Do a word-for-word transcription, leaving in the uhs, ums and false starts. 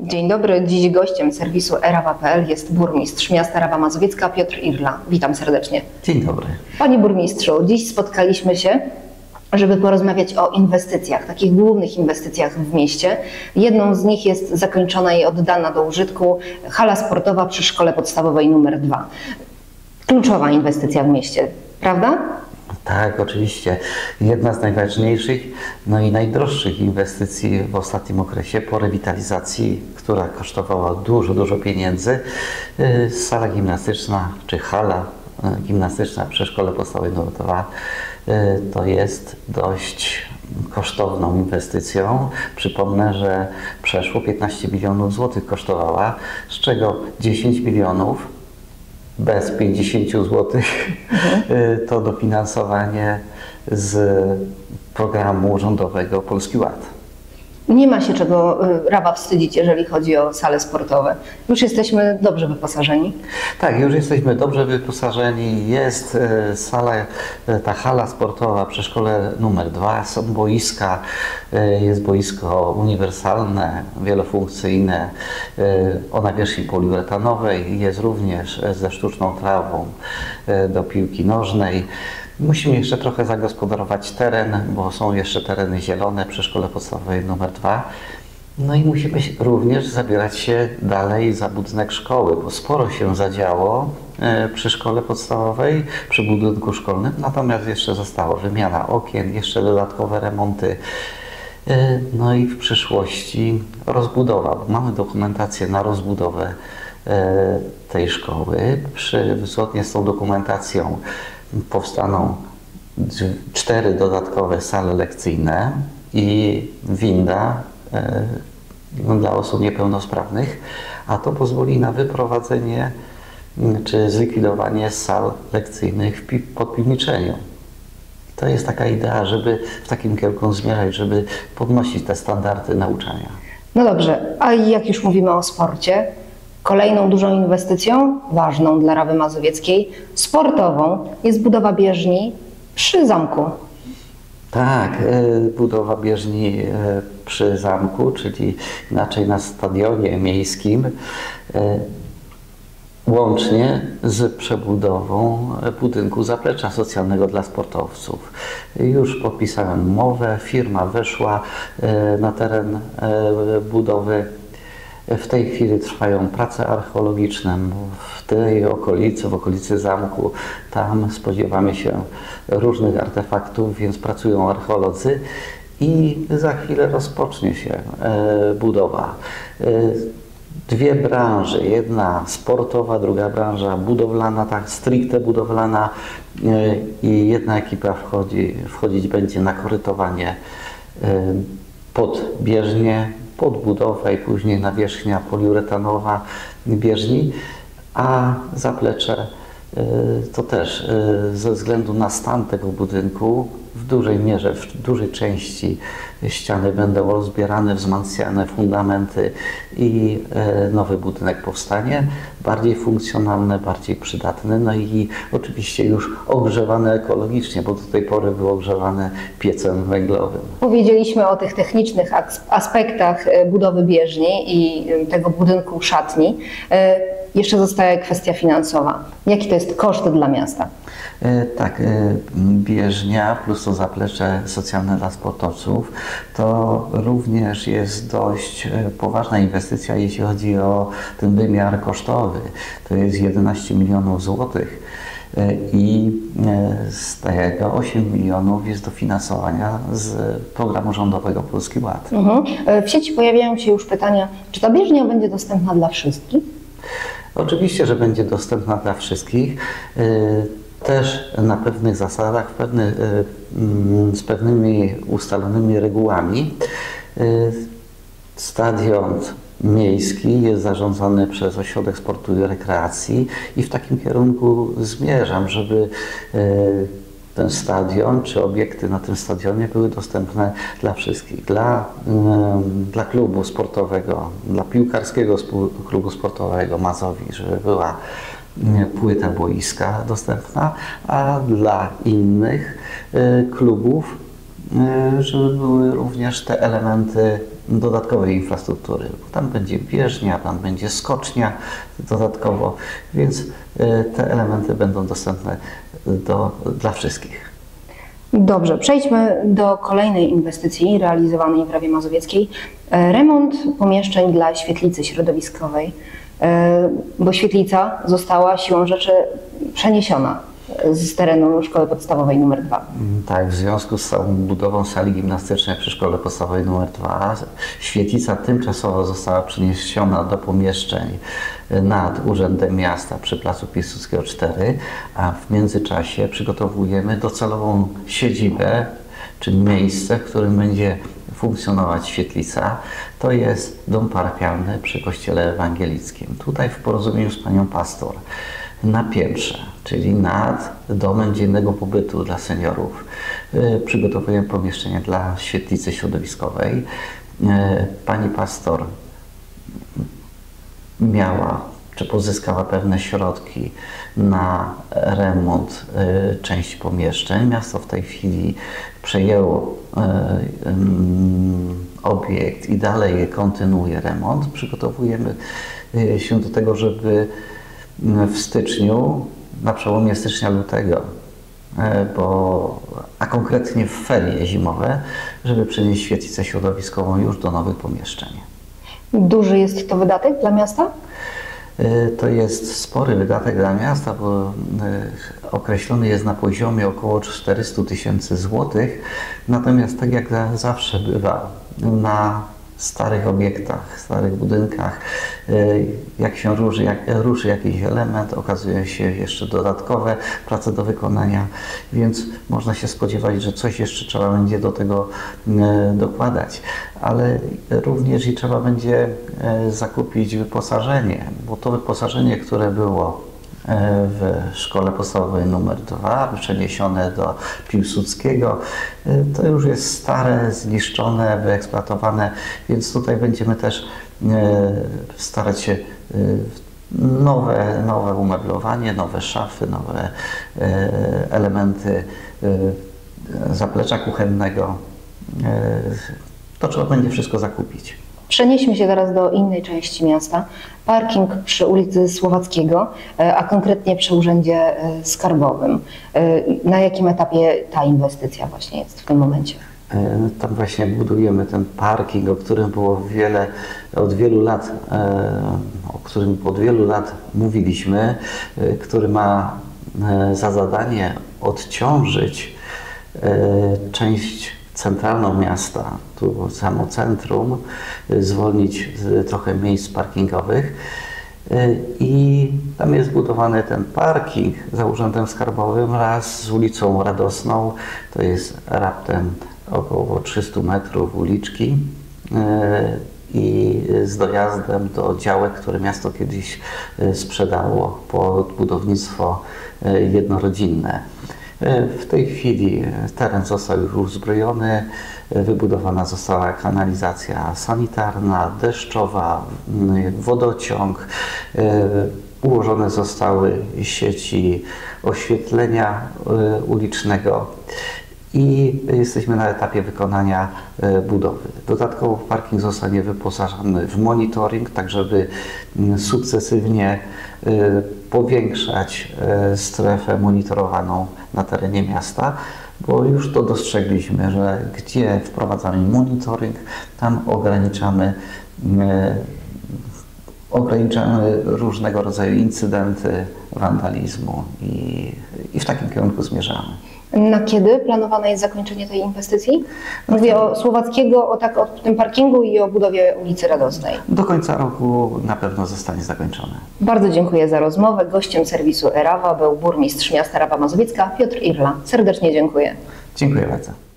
Dzień dobry. Dziś gościem serwisu e rawa kropka p l jest burmistrz miasta Rawa Mazowiecka Piotr Irla. Witam serdecznie. Dzień dobry. Panie burmistrzu, dziś spotkaliśmy się, żeby porozmawiać o inwestycjach, takich głównych inwestycjach w mieście. Jedną z nich jest zakończona i oddana do użytku hala sportowa przy szkole podstawowej numer dwa. Kluczowa inwestycja w mieście, prawda? Tak, oczywiście. Jedna z najważniejszych, no i najdroższych inwestycji w ostatnim okresie po rewitalizacji, która kosztowała dużo, dużo pieniędzy. Sala gimnastyczna, czy hala gimnastyczna przy szkole podstawowej numer dwa to jest dość kosztowną inwestycją. Przypomnę, że przeszło piętnaście milionów złotych kosztowała, z czego dziesięć milionów bez pięćdziesięciu złotych mhm. to dofinansowanie z programu rządowego Polski Ład. Nie ma się czego Rawa wstydzić, jeżeli chodzi o sale sportowe. Już jesteśmy dobrze wyposażeni. Tak, już jesteśmy dobrze wyposażeni. Jest sala, ta hala sportowa przy szkole numer dwa, są boiska, jest boisko uniwersalne, wielofunkcyjne o nawierzchni poliuretanowej, jest również ze sztuczną trawą do piłki nożnej. Musimy jeszcze trochę zagospodarować teren, bo są jeszcze tereny zielone przy szkole podstawowej numer dwa. No i musimy również zabierać się dalej za budynek szkoły, bo sporo się zadziało przy szkole podstawowej, przy budynku szkolnym, natomiast jeszcze została wymiana okien, jeszcze dodatkowe remonty. No i w przyszłości rozbudowa, bo mamy dokumentację na rozbudowę tej szkoły. Przy, zgodnie z tą dokumentacją powstaną cztery dodatkowe sale lekcyjne i winda no, dla osób niepełnosprawnych, a to pozwoli na wyprowadzenie czy zlikwidowanie sal lekcyjnych w podpiwniczeniu. To jest taka idea, żeby w takim kierunku zmierzać, żeby podnosić te standardy nauczania. No dobrze, a jak już mówimy o sporcie, kolejną dużą inwestycją, ważną dla Rawy Mazowieckiej, sportową, jest budowa bieżni przy zamku. Tak, budowa bieżni przy zamku, czyli inaczej na stadionie miejskim, łącznie z przebudową budynku zaplecza socjalnego dla sportowców. Już podpisałem umowę, firma weszła na teren budowy. W tej chwili trwają prace archeologiczne w tej okolicy, w okolicy zamku. Tam spodziewamy się różnych artefaktów, więc pracują archeolodzy i za chwilę rozpocznie się budowa. Dwie branże, jedna sportowa, druga branża budowlana, tak stricte budowlana i jedna ekipa wchodzi, wchodzić będzie na korytowanie pod bieżnię, podbudowę i później nawierzchnia poliuretanowa bieżni, a zaplecze to też ze względu na stan tego budynku w dużej mierze, w dużej części ściany będą rozbierane, wzmacniane fundamenty i nowy budynek powstanie, bardziej funkcjonalny, bardziej przydatny, no i oczywiście już ogrzewany ekologicznie, bo do tej pory był ogrzewany piecem węglowym. Powiedzieliśmy o tych technicznych aspektach budowy bieżni i tego budynku szatni. Jeszcze zostaje kwestia finansowa. Jaki to jest koszt dla miasta? Tak, bieżnia plus to zaplecze socjalne dla sportowców to również jest dość poważna inwestycja, jeśli chodzi o ten wymiar kosztowy. To jest jedenaście milionów złotych i z tego osiem milionów jest dofinansowania z programu rządowego Polski Ład. Mhm. W sieci pojawiają się już pytania, czy ta bieżnia będzie dostępna dla wszystkich? Oczywiście, że będzie dostępna dla wszystkich. Też na pewnych zasadach, pewny, z pewnymi ustalonymi regułami. Stadion miejski jest zarządzany przez Ośrodek Sportu i Rekreacji i w takim kierunku zmierzam, żeby ten stadion czy obiekty na tym stadionie były dostępne dla wszystkich. Dla, dla klubu sportowego, dla piłkarskiego klubu sportowego Mazowi, żeby była płyta boiska dostępna, a dla innych klubów żeby były również te elementy dodatkowej infrastruktury. Tam będzie bieżnia, tam będzie skocznia dodatkowo, więc te elementy będą dostępne do, dla wszystkich. Dobrze, przejdźmy do kolejnej inwestycji realizowanej w Rawie Mazowieckiej. Remont pomieszczeń dla świetlicy środowiskowej, bo świetlica została siłą rzeczy przeniesiona z terenu szkoły podstawowej numer dwa. Tak, w związku z całą budową sali gimnastycznej przy szkole podstawowej numer dwa świetlica tymczasowo została przeniesiona do pomieszczeń nad Urzędem Miasta przy placu Piłsudskiego cztery, a w międzyczasie przygotowujemy docelową siedzibę, czy miejsce, w którym będzie funkcjonować świetlica. To jest dom parafialny przy kościele ewangelickim. Tutaj w porozumieniu z panią pastor na piętrze, czyli nad domem dziennego pobytu dla seniorów, przygotowujemy pomieszczenie dla świetlicy środowiskowej. Pani pastor miała, czy pozyskała pewne środki na remont y, części pomieszczeń. Miasto w tej chwili przejęło y, y, obiekt i dalej kontynuuje remont. Przygotowujemy y, się do tego, żeby w styczniu, na przełomie stycznia-lutego, y, bo, a konkretnie w ferie zimowe, żeby przenieść świetlicę środowiskową już do nowych pomieszczeń. Duży jest to wydatek dla miasta? To jest spory wydatek dla miasta, bo określony jest na poziomie około czterystu tysięcy złotych. Natomiast tak jak zawsze bywa na starych obiektach, starych budynkach, jak się ruszy, jak, ruszy jakiś element, okazuje się jeszcze dodatkowe prace do wykonania, więc można się spodziewać, że coś jeszcze trzeba będzie do tego dokładać, ale również i trzeba będzie zakupić wyposażenie, bo to wyposażenie, które było w szkole podstawowej numer dwa, przeniesione do Piłsudskiego, to już jest stare, zniszczone, wyeksploatowane, więc tutaj będziemy też starać się nowe, nowe umeblowanie, nowe szafy, nowe elementy zaplecza kuchennego. To trzeba będzie wszystko zakupić. Przenieśmy się teraz do innej części miasta. Parking przy ulicy Słowackiego, a konkretnie przy Urzędzie Skarbowym. Na jakim etapie ta inwestycja właśnie jest w tym momencie? Tam właśnie budujemy ten parking, o którym było wiele, od wielu lat, o którym od wielu lat mówiliśmy, który ma za zadanie odciążyć część centralną miasta, tu samo centrum, zwolnić trochę miejsc parkingowych i tam jest zbudowany ten parking za Urzędem Skarbowym wraz z ulicą Radosną. To jest raptem około trzysta metrów uliczki i z dojazdem do działek, które miasto kiedyś sprzedało pod budownictwo jednorodzinne. W tej chwili teren został już uzbrojony, wybudowana została kanalizacja sanitarna, deszczowa, wodociąg, ułożone zostały sieci oświetlenia ulicznego i jesteśmy na etapie wykonania budowy. Dodatkowo parking zostanie wyposażony w monitoring, tak żeby sukcesywnie powiększać strefę monitorowaną na terenie miasta, bo już to dostrzegliśmy, że gdzie wprowadzamy monitoring, tam ograniczamy, ograniczamy różnego rodzaju incydenty wandalizmu i, i w takim kierunku zmierzamy. Na kiedy planowane jest zakończenie tej inwestycji? Mówię o Słowackiego, o, tak, o tym parkingu i o budowie ulicy Radosnej. Do końca roku na pewno zostanie zakończone. Bardzo dziękuję za rozmowę. Gościem serwisu eRawa był burmistrz miasta Rawa Mazowiecka Piotr Irla. Serdecznie dziękuję. Dziękuję bardzo.